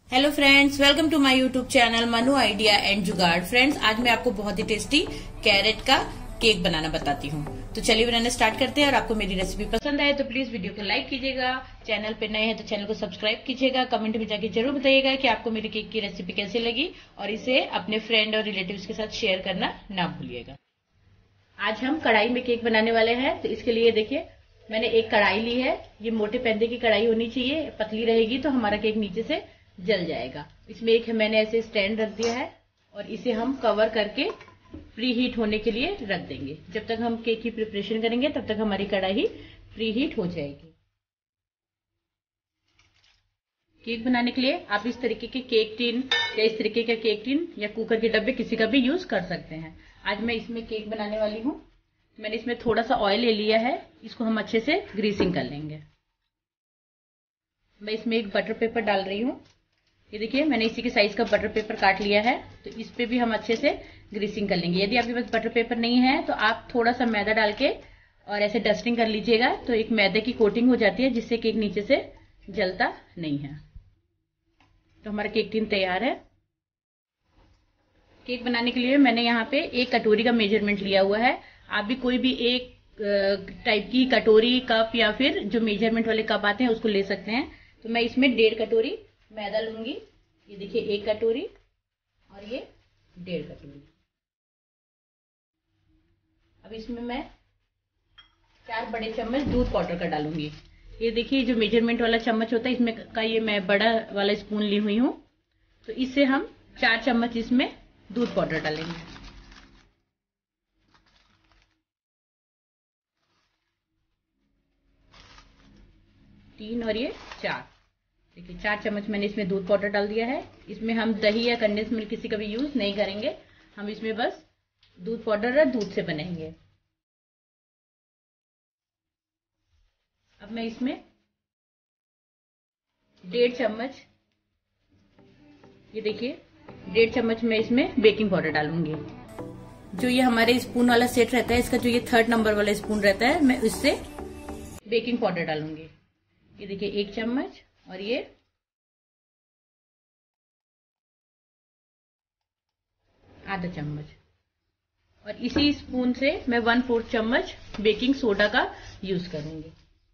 Hello friends, welcome to my YouTube channel Manu idea and Jugaad. Friends, आज मैं आपको बहुत ही टेस्टी कैरेट का केक बनाना बताती हूँ। तो चलिए बनाना स्टार्ट करते हैं। और आपको मेरी रेसिपी पसंद आए तो प्लीज वीडियो को लाइक कीजिएगा। चैनल पे नए हैं तो चैनल को सब्सक्राइब कीजिएगा। कमेंट में जाके जरूर बताइएगा कि आपको मेरी केक की रेसिपी कैसी लगी, और इसे अपने फ्रेंड और रिलेटिव्स के साथ शेयर करना ना भूलिएगा। आज हम कढ़ाई में केक बनाने वाले हैं। तो इसके लिए देखिए, मैंने एक कढ़ाई ली है। ये मोटे पैंदे की कढ़ाई होनी चाहिए, पतली रहेगी तो हमारा केक नीचे से जल जाएगा। इसमें एक मैंने ऐसे स्टैंड रख दिया है और इसे हम कवर करके प्री हीट होने के लिए रख देंगे। जब तक हम केक की प्रिपरेशन करेंगे तब तक हमारी कढ़ाई प्री हीट हो जाएगी। केक बनाने के लिए आप इस तरीके के केक टिन या इस तरीके का केक टिन या कुकर के डब्बे किसी का भी यूज कर सकते हैं। आज मैं इसमें केक बनाने वाली हूँ। मैंने इसमें थोड़ा सा ऑयल ले लिया है, इसको हम अच्छे से ग्रीसिंग कर लेंगे। मैं इसमें एक बटर पेपर डाल रही हूँ। ये देखिए, मैंने इसी के साइज का बटर पेपर काट लिया है। तो इस पे भी हम अच्छे से ग्रीसिंग कर लेंगे। यदि आपके पास बटर पेपर नहीं है तो आप थोड़ा सा मैदा डाल के और ऐसे डस्टिंग कर लीजिएगा, तो एक मैदे की कोटिंग हो जाती है जिससे केक नीचे से जलता नहीं है। तो हमारा केक टिन तैयार है। केक बनाने के लिए मैंने यहाँ पे एक कटोरी का मेजरमेंट लिया हुआ है। आप भी कोई भी एक टाइप की कटोरी, कप या फिर जो मेजरमेंट वाले कप आते हैं उसको ले सकते हैं। तो मैं इसमें 1.5 कटोरी मैदा लूंगी। ये देखिए, 1 कटोरी और ये 1.5 कटोरी। अब इसमें मैं 4 बड़े चम्मच दूध पाउडर का डालूंगी। ये देखिए, जो मेजरमेंट वाला चम्मच होता है इसमें का, ये मैं बड़ा वाला स्पून ली हुई हूँ। तो इससे हम 4 चम्मच इसमें दूध पाउडर डालेंगे। तीन और ये 4। देखिए, 4 चम्मच मैंने इसमें दूध पाउडर डाल दिया है। इसमें हम दही या कंडेंस मिल्क किसी का भी यूज नहीं करेंगे। हम इसमें बस दूध पाउडर और दूध से बनाएंगे। अब मैं इसमें 1.5 चम्मच, ये देखिए 1.5 चम्मच मैं इसमें बेकिंग पाउडर डालूंगी। जो ये हमारे स्पून वाला सेट रहता है, इसका जो ये 3rd नंबर वाला स्पून रहता है, मैं इससे बेकिंग पाउडर डालूंगी। ये देखिए, 1 चम्मच और ये आधा चम्मच। और इसी स्पून से मैं 1/4 चम्मच बेकिंग सोडा का यूज करूंगी।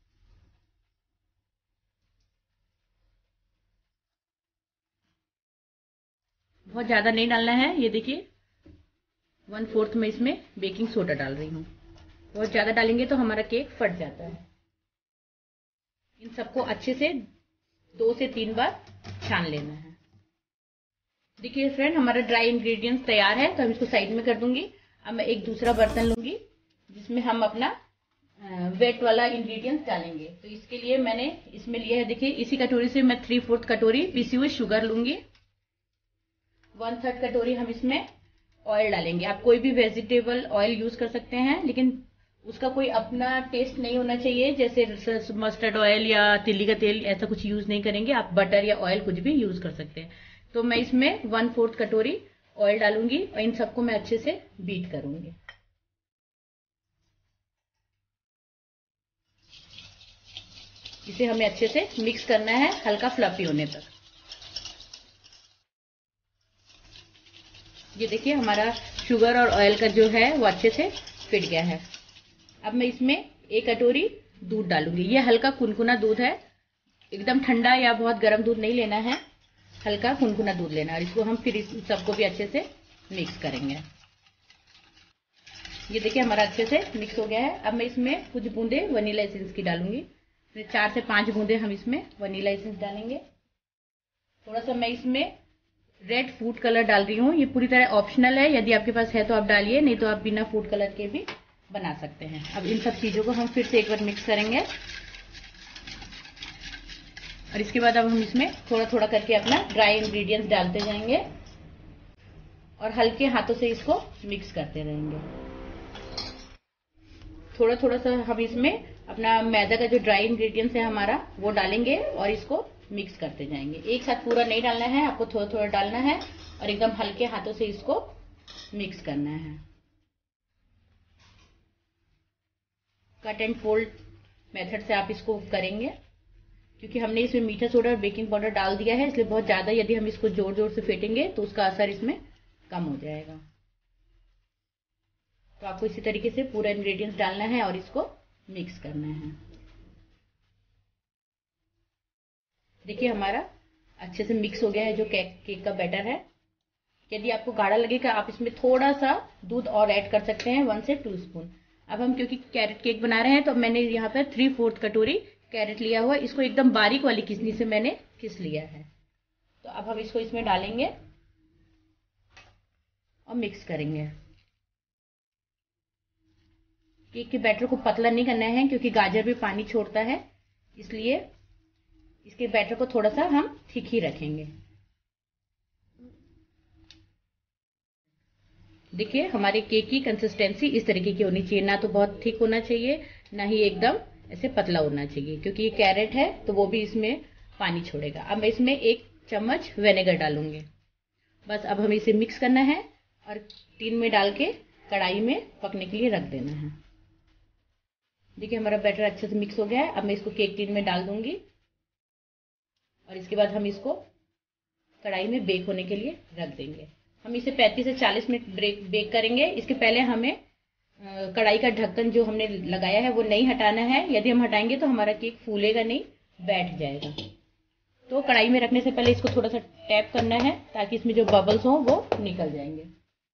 बहुत ज्यादा नहीं डालना है। ये देखिए, 1/4 में इसमें बेकिंग सोडा डाल रही हूँ। बहुत ज्यादा डालेंगे तो हमारा केक फट जाता है। इन सबको अच्छे से 2 से 3 बार छान लेना है। देखिए फ्रेंड, हमारा ड्राई इंग्रेडिएंट्स तैयार है, तो हम इसको साइड में कर दूंगी। अब मैं एक दूसरा बर्तन लूंगी जिसमें हम अपना वेट वाला इंग्रेडिएंट्स डालेंगे। तो इसके लिए मैंने इसमें लिया है, देखिए इसी कटोरी से मैं 3/4 कटोरी पिसी हुई शुगर लूंगी। 1/3 कटोरी हम इसमें ऑयल डालेंगे। आप कोई भी वेजिटेबल ऑयल यूज कर सकते हैं, लेकिन उसका कोई अपना टेस्ट नहीं होना चाहिए। जैसे मस्टर्ड ऑयल या तिल्ली का तेल, ऐसा कुछ यूज नहीं करेंगे। आप बटर या ऑयल कुछ भी यूज कर सकते हैं। तो मैं इसमें 1/4 कटोरी ऑयल डालूंगी और इन सबको मैं अच्छे से बीट करूंगी। इसे हमें अच्छे से मिक्स करना है, हल्का फ्लफी होने तक। ये देखिए, हमारा शुगर और ऑयल का जो है वो अच्छे से फिट गया है। अब मैं इसमें 1 कटोरी दूध डालूंगी। ये हल्का कुनकुना दूध है, एकदम ठंडा या बहुत गर्म दूध नहीं लेना है, हल्का कुनकुना दूध लेना है। और इसको हम फिर इस सबको भी अच्छे से मिक्स करेंगे। ये देखिए, हमारा अच्छे से मिक्स हो गया है। अब मैं इसमें कुछ बूंदे वनीला एसेंस की डालूंगी। 4 से 5 बूंदे हम इसमें वनीला एसेंस डालेंगे। थोड़ा सा मैं इसमें रेड फूड कलर डाल रही हूँ। ये पूरी तरह ऑप्शनल है, यदि आपके पास है तो आप डालिए, नहीं तो आप बिना फूड कलर के भी बना सकते हैं। अब इन सब चीजों को हम फिर से एक बार मिक्स करेंगे। और इसके बाद अब हम इसमें थोड़ा थोड़ा करके अपना ड्राई इंग्रेडिएंट्स डालते जाएंगे और हल्के हाथों से इसको मिक्स करते रहेंगे। थोड़ा थोड़ा सा हम इसमें अपना मैदा का जो ड्राई इंग्रेडिएंट्स है हमारा, वो डालेंगे और इसको मिक्स करते जाएंगे। एक साथ पूरा नहीं डालना है, आपको थोड़ा थोड़ा डालना है और एकदम हल्के हाथों से इसको मिक्स करना है। कट एंड फोल्ड मेथड से आप इसको करेंगे। क्योंकि हमने इसमें मीठा सोडा और बेकिंग पाउडर डाल दिया है, इसलिए बहुत ज़्यादा यदि हम इसको जोर जोर से फेंटेंगे तो उसका असर इसमें कम हो जाएगा। तो आपको इसी तरीके से पूरा इंग्रेडिएंट्स डालना है और इसको मिक्स करना है। देखिए हमारा अच्छे से मिक्स हो गया है जो केक का बैटर है। यदि आपको गाढ़ा लगेगा आप इसमें थोड़ा सा दूध और ऐड कर सकते हैं, 1 से 2 स्पून। अब हम क्योंकि कैरेट केक बना रहे हैं तो मैंने यहाँ पर 3/4 कटोरी कैरेट लिया हुआ है। इसको एकदम बारीक वाली किसनी से मैंने किस लिया है। तो अब हम इसको इसमें डालेंगे और मिक्स करेंगे। केक के बैटर को पतला नहीं करना है क्योंकि गाजर भी पानी छोड़ता है, इसलिए इसके बैटर को थोड़ा सा हम थिक ही रखेंगे। देखिए हमारे केक की कंसिस्टेंसी इस तरीके की होनी चाहिए, ना तो बहुत थिक होना चाहिए ना ही एकदम ऐसे पतला होना चाहिए, क्योंकि ये कैरेट है तो वो भी इसमें पानी छोड़ेगा। अब मैं इसमें 1 चम्मच विनेगर डालूंगी। बस अब हमें इसे मिक्स करना है और टीन में डाल के कढ़ाई में पकने के लिए रख देना है। देखिए हमारा बैटर अच्छे से मिक्स हो गया है। अब मैं इसको केक टीन में डाल दूंगी और इसके बाद हम इसको कढ़ाई में बेक होने के लिए रख देंगे। हम इसे 35 से 40 मिनट बेक करेंगे। इसके पहले हमें कढ़ाई का ढक्कन जो हमने लगाया है वो नहीं हटाना है। यदि हम हटाएंगे तो हमारा केक फूलेगा नहीं, बैठ जाएगा। तो कढ़ाई में रखने से पहले इसको थोड़ा सा टैप करना है ताकि इसमें जो बबल्स हों वो निकल जाएंगे।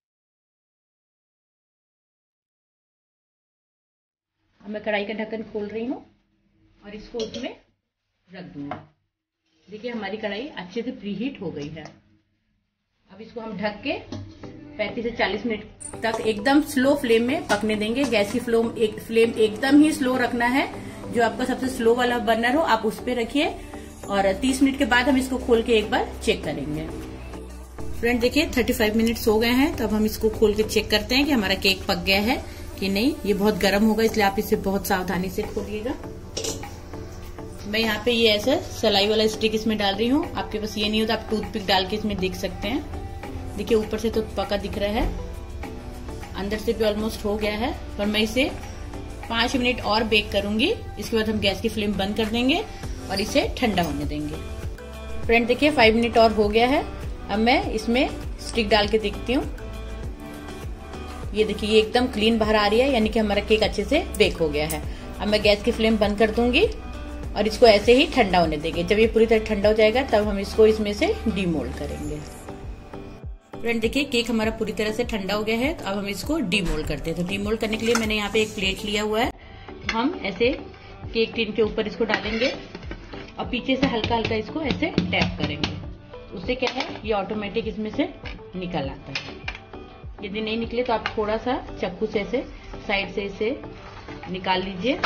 अब मैं कढ़ाई का ढक्कन खोल रही हूँ और इसको उसमें रख दूंगी। देखिए हमारी कढ़ाई अच्छे से प्रीहीट हो गई है। अब इसको हम ढक के 35 से 40 मिनट तक एकदम स्लो फ्लेम में पकने देंगे। गैस की फ्लेम एकदम ही स्लो रखना है। जो आपका सबसे स्लो वाला बर्नर हो आप उस पर रखिए और 30 मिनट के बाद हम इसको खोल के एक बार चेक करेंगे। फ्रेंड देखिए 35 मिनट्स हो गए हैं। तो अब हम इसको खोल के चेक करते हैं कि हमारा केक पक गया है कि नहीं। ये बहुत गर्म होगा इसलिए आप इसे बहुत सावधानी से खोलिएगा। मैं यहाँ पे ये ऐसा सलाई वाला स्टिक इसमें डाल रही हूँ। आपके पास ये नहीं हो तो आप टूथपिक डाल के इसमें देख सकते हैं। देखिए ऊपर से तो पका दिख रहा है, अंदर से भी ऑलमोस्ट हो गया है। पर मैं इसे 5 मिनट और बेक करूंगी। इसके बाद हम गैस की फ्लेम बंद कर देंगे और इसे ठंडा होने देंगे। फ्रेंड देखिए 5 मिनट और हो गया है। अब मैं इसमें स्टिक डाल के देखती हूँ। ये देखिए ये एकदम क्लीन बाहर आ रही है, यानी कि हमारा केक अच्छे से बेक हो गया है। अब मैं गैस की फ्लेम बंद कर दूंगी और इसको ऐसे ही ठंडा होने देंगे। जब ये पूरी तरह ठंडा हो जाएगा तब हम इसको इसमें से डीमोल्ड करेंगे। फ्रेंड देखिए केक हमारा पूरी तरह से ठंडा हो गया है। तो अब हम इसको डीमोल्ड करते हैं। तो डीमोल्ड करने के लिए मैंने यहाँ पे एक प्लेट लिया हुआ है। तो हम ऐसे केक टिन के ऊपर इसको डालेंगे और पीछे से हल्का हल्का इसको ऐसे टैप करेंगे। उससे क्या है ये ऑटोमेटिक इसमें से निकल आता है। यदि नहीं निकले तो आप थोड़ा सा चाकू से ऐसे साइड से इसे निकाल लीजिए।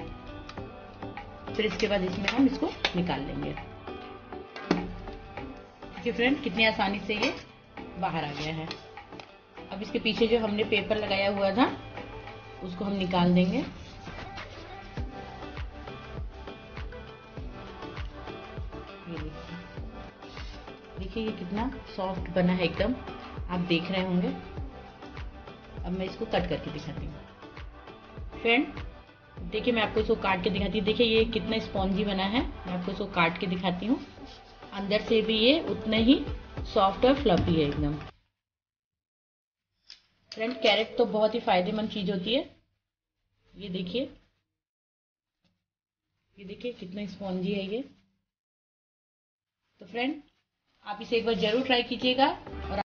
फिर इसके बाद इसमें हम इसको निकाल लेंगे। देखिए फ्रेंड कितनी आसानी से ये बाहर आ गया है। अब इसके पीछे जो हमने पेपर लगाया हुआ था उसको हम निकाल देंगे। देखिए ये कितना सॉफ्ट बना है एकदम, आप देख रहे होंगे। अब मैं इसको कट करके दिखाती हूँ। फ्रेंड देखिए मैं आपको इसको काट के दिखाती हूँ। देखिए ये कितना स्पॉन्जी बना है। मैं आपको इसको काट के दिखाती हूँ। अंदर से भी ये उतना ही सॉफ्ट और फ्लफी है एकदम। फ्रेंड कैरेट तो बहुत ही फायदेमंद चीज होती है। ये देखिए कितना स्पॉन्जी है ये। तो फ्रेंड आप इसे एक बार जरूर ट्राई कीजिएगा।